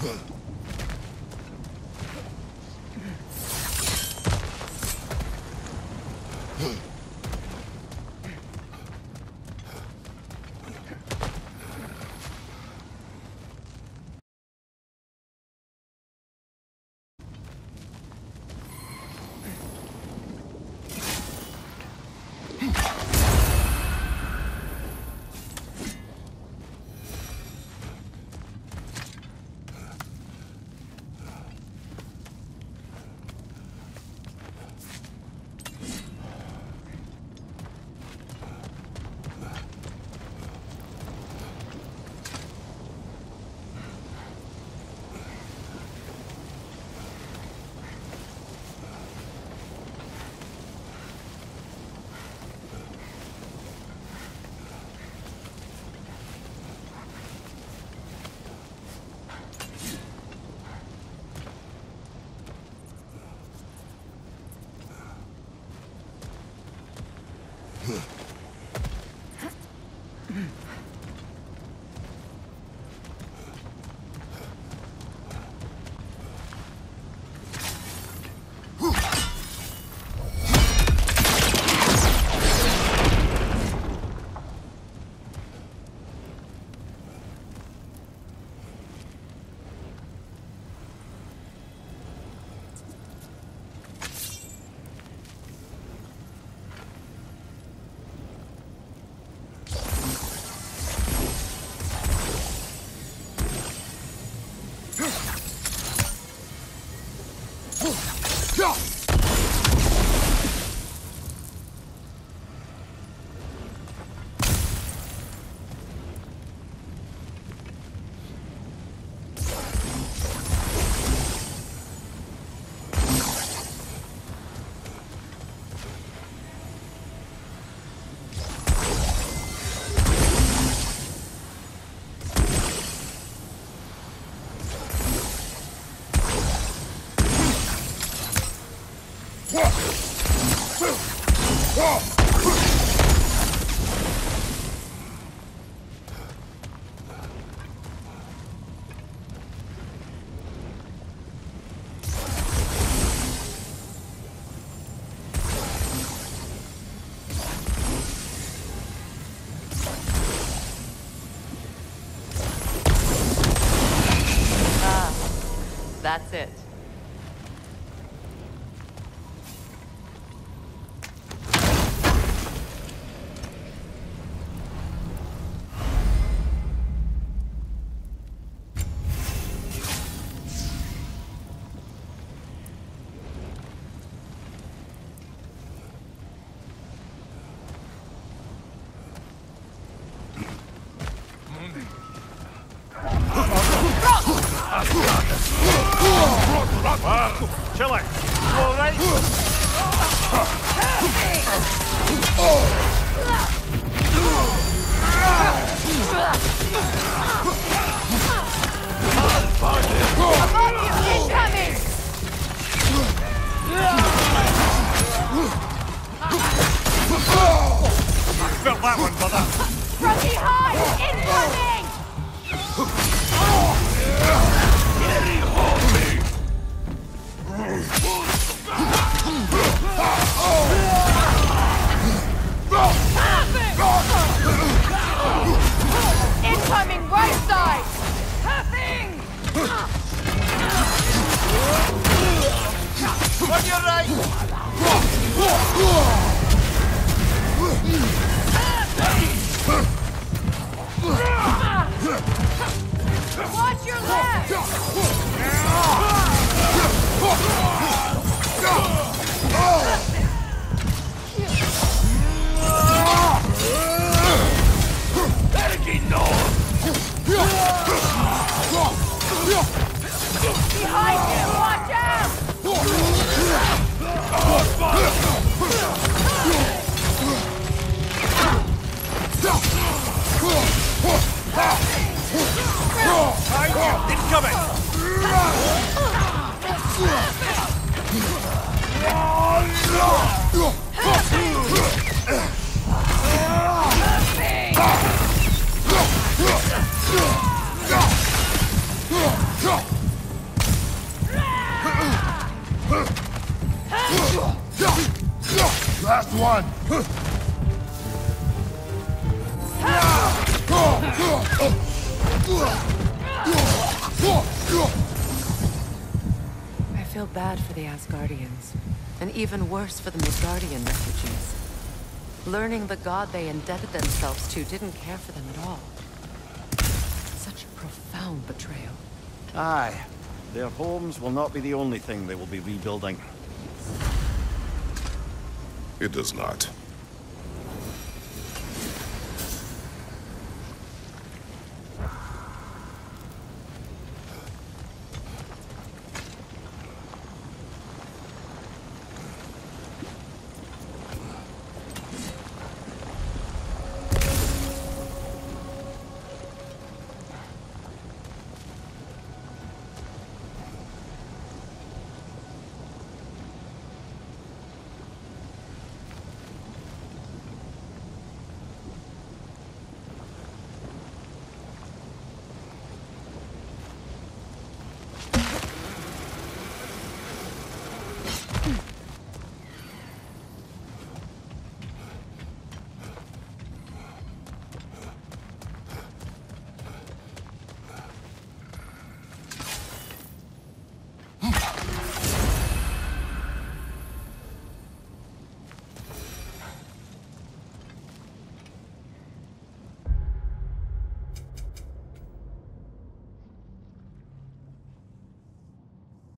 That's it. Chiller, you all right? Incoming! Felt that one, brother. From behind! Incoming! Incoming right side! Tapping! On your right! Watch your left! Behind you! Watch out! I feel bad for the Asgardians, and even worse for the Midgardian refugees. Learning the god they indebted themselves to didn't care for them at all. Such a profound betrayal. Aye. Their homes will not be the only thing they will be rebuilding. It does not.